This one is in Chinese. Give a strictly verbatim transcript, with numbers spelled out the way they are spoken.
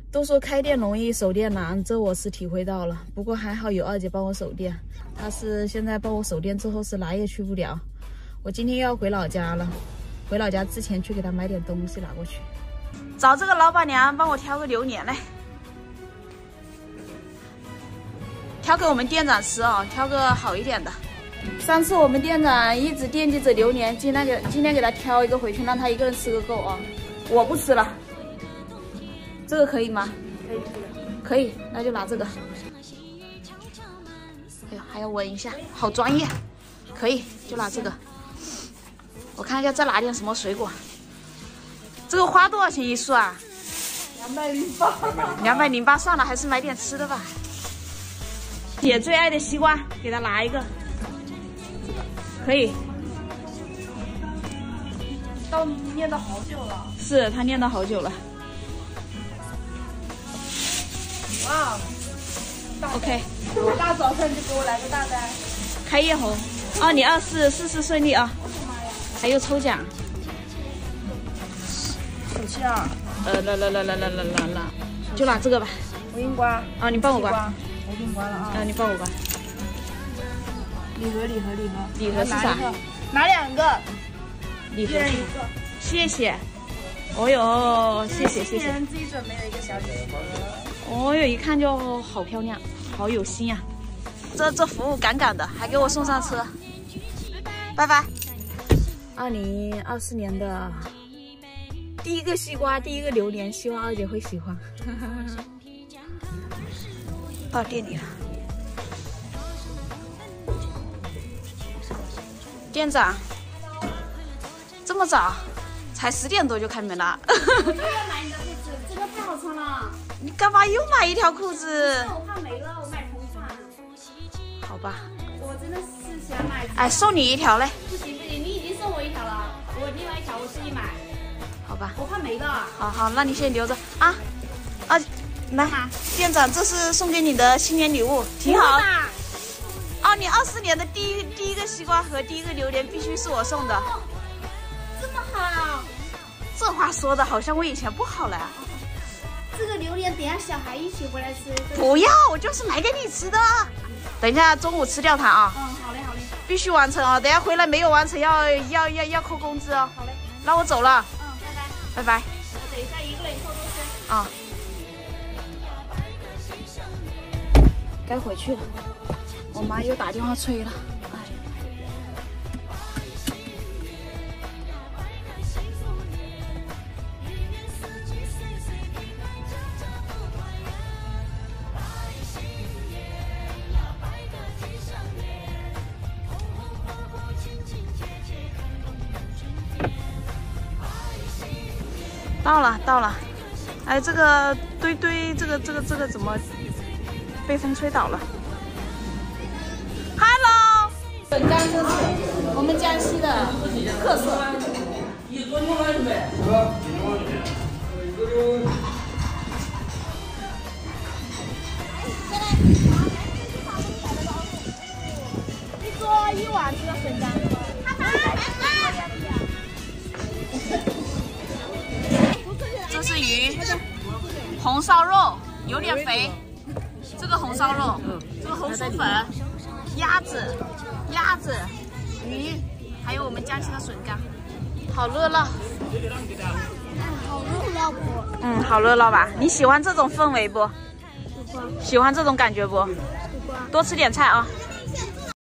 都说开店容易守店难，这我是体会到了。不过还好有二姐帮我守店，她是现在帮我守店之后是哪也去不了。我今天又要回老家了，回老家之前去给她买点东西拿过去。找这个老板娘帮我挑个榴莲嘞，挑给我们店长吃啊、哦，挑个好一点的。上次我们店长一直惦记着榴莲，今天给今天给他挑一个回去，让他一个人吃个够啊、哦。我不吃了。这个可以吗？可以，可以，可以，那就拿这个。哎呦，还要闻一下，好专业。可以，就拿这个。我看一下再拿点什么水果。这个花多少钱一束啊？两百零八。两百零八，算了，还是买点吃的吧。姐最爱的西瓜，给她拿一个。可以。 到念叨好久了。 是他念叨好久了。 哇 ，OK， 大早上就给我来个大单， 开业红，哦，你二四事事顺利啊！还有抽奖， 手气啊！ 呃，啦啦啦啦啦啦啦啦，就拿这个吧。 我给你刮啊，你帮我刮， 我给你刮了啊！ 啊，你帮我刮。 礼盒，礼盒，礼盒， 礼盒是啥？ 拿两个， 礼盒一人一个， 谢谢。哦哟，谢谢谢谢。 自己准备的一个小礼盒。 哦哟，一看就好漂亮，好有心呀、啊！这这服务杠杠的，还给我送上车，拜拜。二零二四年的第一个西瓜，第一个榴莲，希望二姐会喜欢。到店里了，店长，这么早，才十点多就开门了。 我又要买你的裤子，这个太好穿了。 你干嘛又买一条裤子？ 我怕没了，我买同款。 好吧。 我真的是想买。 哎，送你一条嘞。 不行不行，你已经送我一条了，我另外一条我自己买。 好吧。 我怕没了。 好好，那你先留着啊。啊，来，店长，这是送给你的新年礼物，挺好。啊，你二四年的第一第一个西瓜和第一个榴莲必须是我送的。 哦、这么好。 这话说的好像我以前不好了呀。 这个榴莲等下小孩一起回来吃。 不要，我就是买给你吃的。等一下中午吃掉它啊。 嗯，好嘞好嘞。 必须完成啊！等下回来没有完成要要要要扣工资哦。 好嘞。 那我走了。 嗯，拜拜。 拜拜。 我等一下一个人偷偷吃。 啊。该回去了。我妈又打电话催了。到了到了，哎，这个堆堆，这个这个这个怎么被风吹倒了 ？Hello， 粉干这是我们江西的特色。一桌一碗这个粉干。 这是鱼，红烧肉有点肥。这个红烧肉，这个红薯粉，鸭子，鸭子，鱼，还有我们江西的笋干，好热闹。 好热闹不？ 嗯，好热闹吧？你喜欢这种氛围不？喜欢这种感觉不？多吃点菜啊。